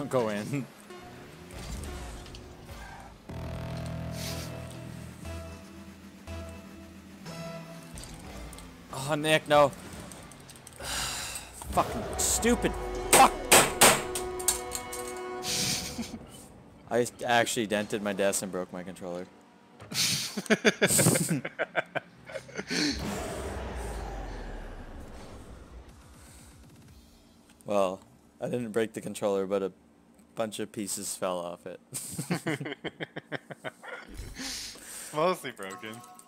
Don't go in. Oh, Nick, no. Fucking stupid. Fuck. I actually dented my desk and broke my controller. Well, I didn't break the controller, but a bunch of pieces fell off it. Mostly broken.